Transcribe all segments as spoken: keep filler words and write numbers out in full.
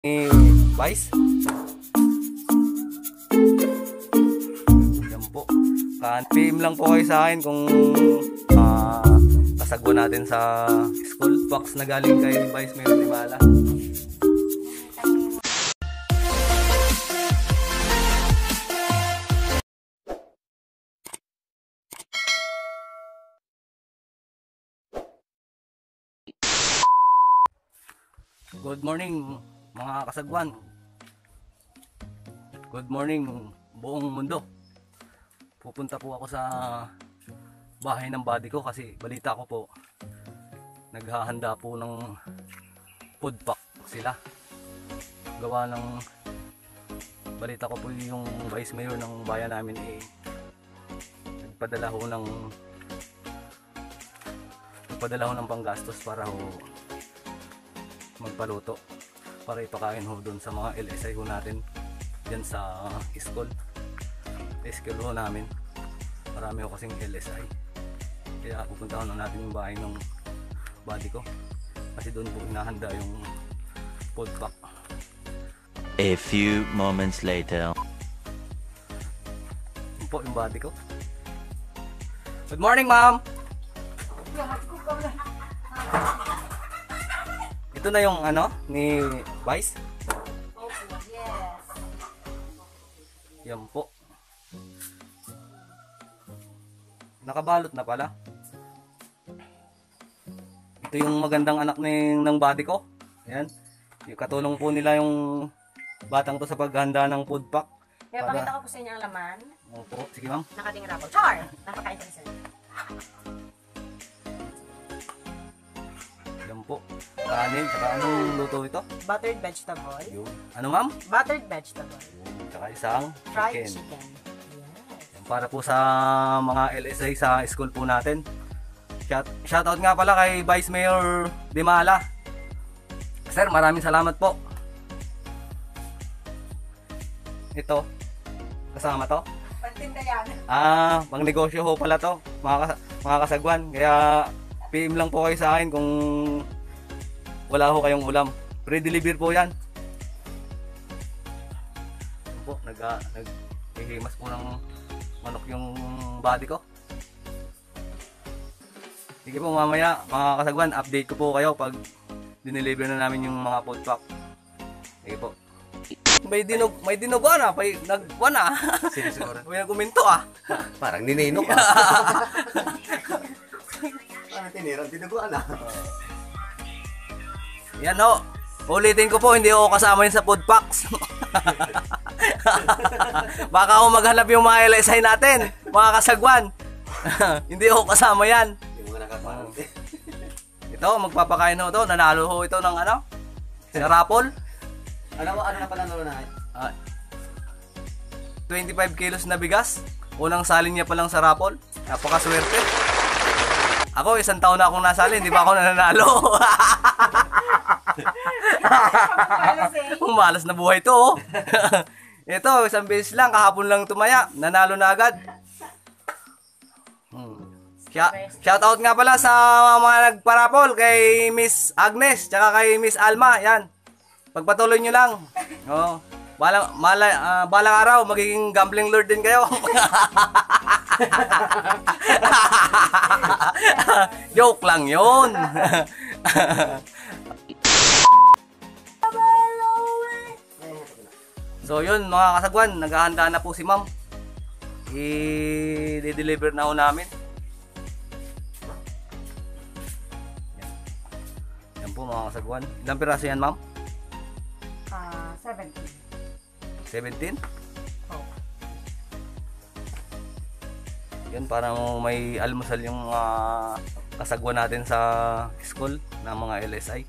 ni Vice. Yan po. P M lang po kayo sa akin kung uh, kasagwa natin sa school. Fax na galing kay Vice Mayor Limala. Good morning mga kasagwan. Good morning buong mundo. Pupunta po ako sa bahay ng buddy ko kasi balita ko po naghahanda po ng food pack sila. Gawa ng balita ko po yung vice mayor ng bayan namin eh nagpadala ho ng nagpadala ho ng panggastos para ho magpaluto para ipakain ho doon sa mga L S I ho natin dyan sa school school ho namin. Marami ho kasing L S I kaya pupunta ho na natin yung bahay ng buddy ko kasi doon po hinahanda yung food pack. A few moments later. Yun po yung buddy ko. Good morning ma'am. Ito na yung ano ni Vice. Opo, yes. Yan po. Nakabalot na pala. Ito yung magandang anak ng ng buddy ko. Ayan. Yung katulong po nila yung batang to sa paghanda ng food pack. Kaya pakita ko po sa inyo ang laman. Opo, sige ma'am. Nakating raffle. Char! Napaka-interesting. Yan po. Kanin, saka anong luto ito? Buttered vegetable. Yung, ano ma'am? Buttered vegetable. Yung, saka isang Fried chicken. chicken. Yes. Yan, para po sa mga L S I sa school po natin. Shout, shoutout nga pala kay Vice Mayor Limala. Sir, maraming salamat po. Ito, kasama to? Pantinda yan. Ah, pang negosyo ho pala to, mga, kas mga kasagwan. Kaya P M lang po kayo sa akin kung wala ho kayong ulam. Pre-deliver po yan. Yan po, nag, uh, naghihimas po ng manok yung body ko. Sige po mamaya, mga kasagwan, update ko po kayo pag dineliver na namin yung mga food pack. Sige po. May dinog, may dinuguan ah, may nagwan ah. Sinisiguro. May naguminto ah. Parang ninino ka. Parang tinirang tinuguan ah. Yan ho. Ulitin ko po, hindi ako kasama yun sa food packs. Baka ako maghanap yung mga L S I natin, mga kasagwan. Hindi ako kasama yan. Yung mga nakapanood eh. Ito, magpapakain ho ito. Nanalo ho ito ng ano? Sa raffle. Ano ano na pala nalo na? Uh, twenty-five kilos na bigas. Unang salin niya pa lang sa raffle. Napakaswerte. Ako, isang taon na akong nasali, hindi pa ako nananalo. Malas na buhay to. Oh. Ito, isang beses lang, kahapon lang tumaya. Nanalo na agad. Hmm. Shout out nga pala sa mga nagparapol kay Miss Agnes, tsaka kay Miss Alma. Yan. Pagpatuloy nyo lang. Oh. Balang, mala, uh, balang araw, magiging gambling lord din kayo. Joke lang yun. So yun mga kasagwan, naghahanda na po si ma'am. I-deliver na ho namin. Yan. Yan po mga kasagwan. Ilang piraso yan ma'am? Ah, seventeen. seventeen? Oh. Yan, para may almusal yung uh, kasagwa natin sa school ng mga L S I.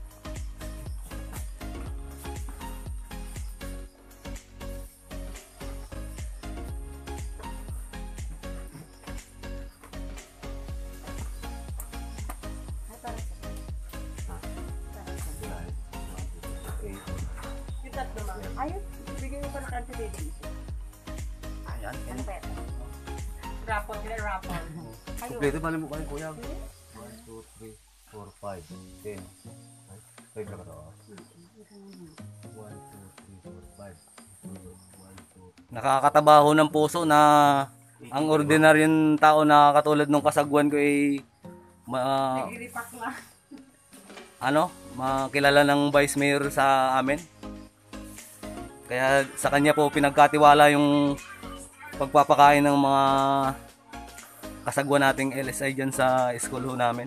Yung tatlo mga. Ayun, bigyan mo pa ng kanta baby. Ayan. Ano pa ito? Raffle, nila raffle. Ayun. Kompleto mali mo kayo kuya. one, two, three, four, five, ten. five na ka to. Nakakatabaho ng puso na ang ordinaryong tao na katulad nung kasagwan ko ay ma, Nagiripak na. ano, makilala ng vice mayor sa amin. Kaya sa kanya po pinagkatiwala yung pagpapakain ng mga kasagwan nating L S I dyan sa school ho namin.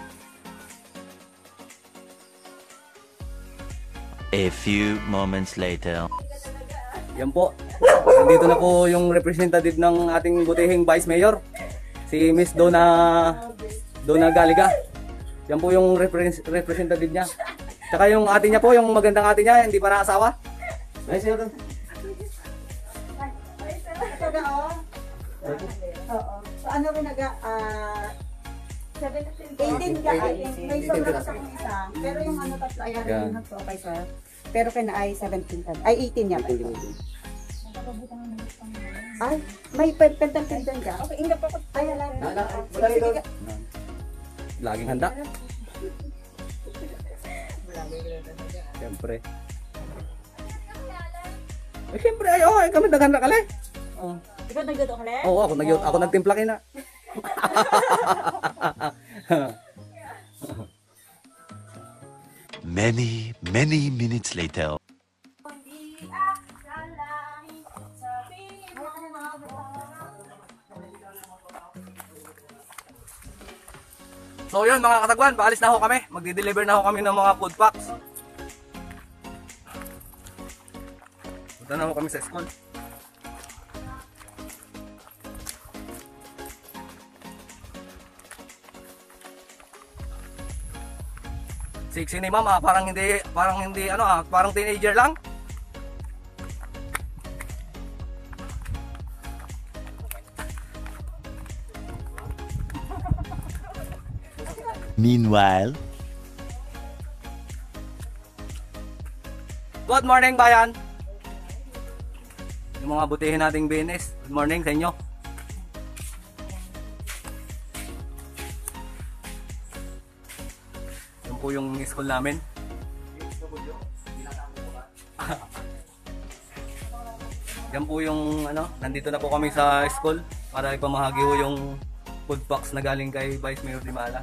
A few moments later. Yan po. Nandito na po yung representative ng ating butihing Vice Mayor, si Miss Donna Donna Galiga. Yan po yung repre- representative niya. Tsaka yung ate niya po, yung magandang ate niya, hindi pa naasawa. Ay, siya doon. Ito na oh. Oo. So ano rin naga ah eighteen ka ay may sobra sa kung isa. Pero yung ano tatlo ay Yan. ano na to kay sir. Pero kaya ay seventeen ka. Ay eighteen yan. Ay, may pentang pindan ka. Okay, inga pa ko. Ay, wala. Wala ito. Laging handa. Siyempre. Eh, siyempre, ay, oh, ay, kami naghanda ka lang. Oh. Ikaw nagdato ka le? Oo, ako, nag ako nagtimpla kina. Many, many minutes later. So yun mga kasagwan, paalis na ho kami. Magdi-deliver na ho kami ng mga food packs. Punta na ho kami sa school. Sexy ni mama, parang hindi, parang hindi, ano ah, parang teenager lang. Meanwhile. Good morning, bayan! Yung mga butihin nating business, good morning sa inyo. Yun po yung school namin. Yan po yung ano, nandito na po kami sa school para ipamahagi ho yung food packs na galing kay Vice Mayor Dimala.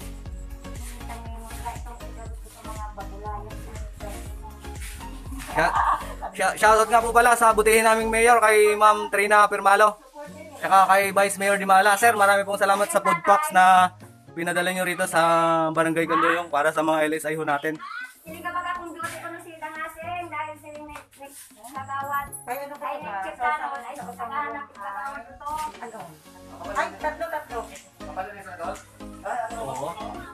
Shout- Shoutout nga po pala sa butihin naming mayor kay Ma'am Trina Permalo saka kay Vice Mayor Dimala. Sir, marami pong salamat sa food packs na pinadala nyo rito sa Barangay Candoyong para sa mga L S I ho natin. Hindi ka baka kung duty ko na sila nga sir dahil sila nagkagawad. Ay, ano ka Ay, ba? nagkagawad. Ay, nagkagawad. Nagkagawad ito. Ano? Ay, tatlo, tatlo. Oo.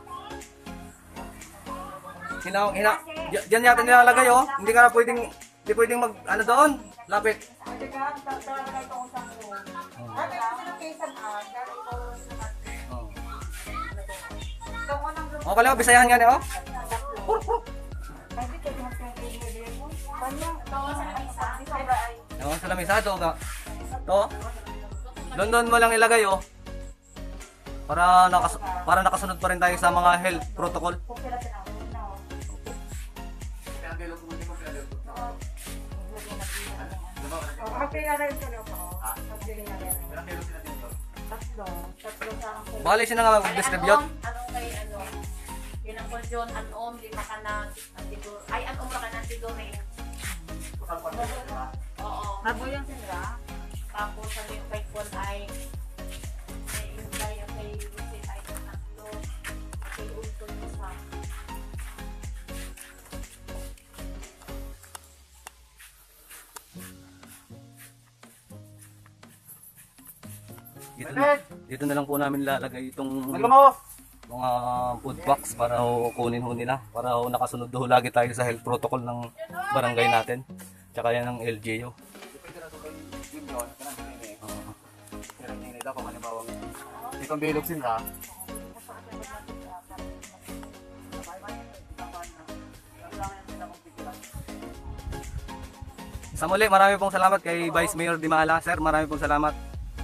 Hina, hina, di- diyan yata nilalagay oh. Hindi ka na pwedeng, hindi pwedeng mag, ano doon, lapit. Ay, ka, tatlo na ito kung saan ko. Ay, may kasi ng kaysan ah. Dahil ito naman. Oh. Ito ko ng grupo. Okay lang, bisayahan nga niya oh. Ay, dito yung pinag-i-i-i mo. Kanya, ito sa isa. Ito ba ay? Oo, sa lamisa to ka. To. Doon doon mo lang ilagay oh. Para nakas para nakasunod pa rin tayo sa mga health protocol. Kung sila tinawag na oh. Oh, magpila na rin sila ko. Magpila na rin. Tatlo. Tatlo sa akin. Bali siya na nga mag-distribute. Anong kay ano? Yun ang konsyon, anom, lima ka na, antidur. Ay, anom ka na, antidurin. Oo. Mabuyan sila. Tapos, ano yung kay Kwan ay, may yung kay, kay Lucid ay tatlo, kay Ulton isa. Dito na, dito na lang po namin lalagay itong mga food packs para ho kunin ho nila. Para ho nakasunod ho lagi tayo sa health protocol ng barangay natin. Tsaka yan ng L G U. Itong bilog sila. Sa muli, marami pong salamat kay Vice Mayor Dimala. Sir, marami pong salamat.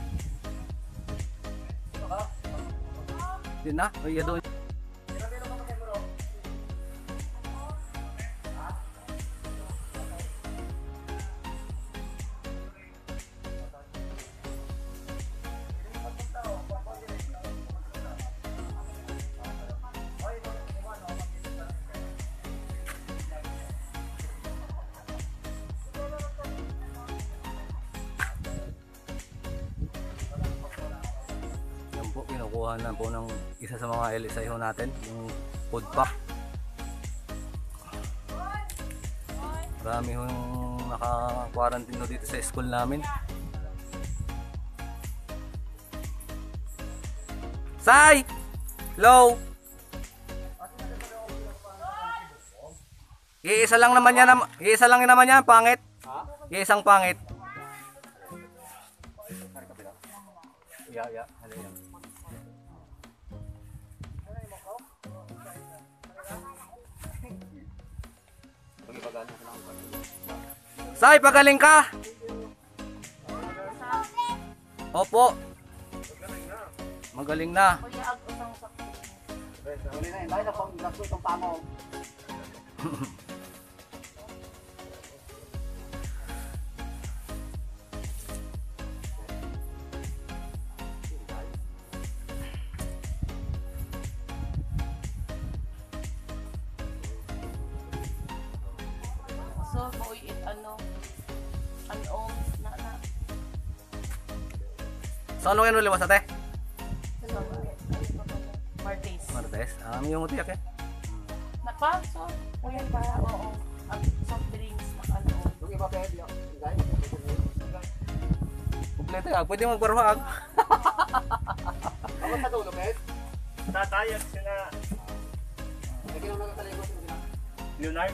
Yun na, ay doon. kinukuha na po ng isa sa mga L S I ho natin, yung food pack. Marami ho yung naka-quarantine dito sa school namin. Sai! Hello! Iisa lang naman yan, iisa lang naman yan, pangit. Iisang pangit. Ya, ya. Ano yan? Pagipagana ko lang. Sai, pagaling ka! Opo. Magaling na. Kuya, ag usang sakto. Uli na yun. Dahil ako, nagso itong pamo. So, boy, it ano, ano, na, na. So ano kayo liwas ate? So, Martes. Martes? Ah, may yung utiyak eh. Napa, so, kuya pa, oo. Ang soft drinks, na ano. Yung iba pwede yun. Dahil, Kompleto ka. Pwede magbarwag. ako sa dulo, Pet. Tatayag sila Lagi naman nakakaligo sila. Leonard.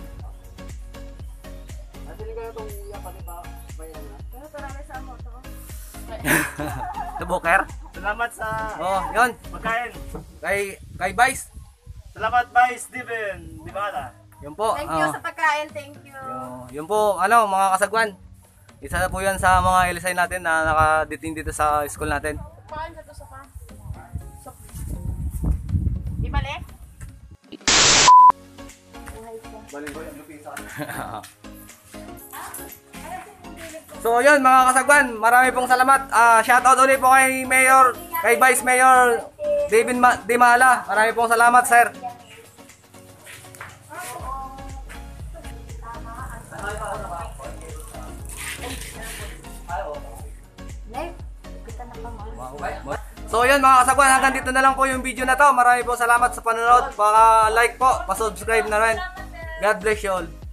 At hindi ko na itong yapan pa. Bayan na. Pero parang sa mo to. The Booker. Salamat sa Oh, yun. pagkain. Kay, kay Vice. Salamat Vice Steven. Di ba na? Yun po. Thank you ah, sa pagkain, thank you. yun, yun po, ano, mga kasagwan. Isa na po yan sa mga L S I natin na nakaditing dito sa school natin. Paan sa to sa pa? So, di balik? Baling ko yung lupisa. So yun mga kasagwan, marami pong salamat. Ah, shoutout ulit po kay Mayor, kay Vice Mayor David Ma Dimala. Marami pong salamat, sir. So yun mga kasagwan, hanggang dito na lang po yung video na to. Marami pong salamat sa panonood. Baka like po, pa-subscribe na rin. God bless you all.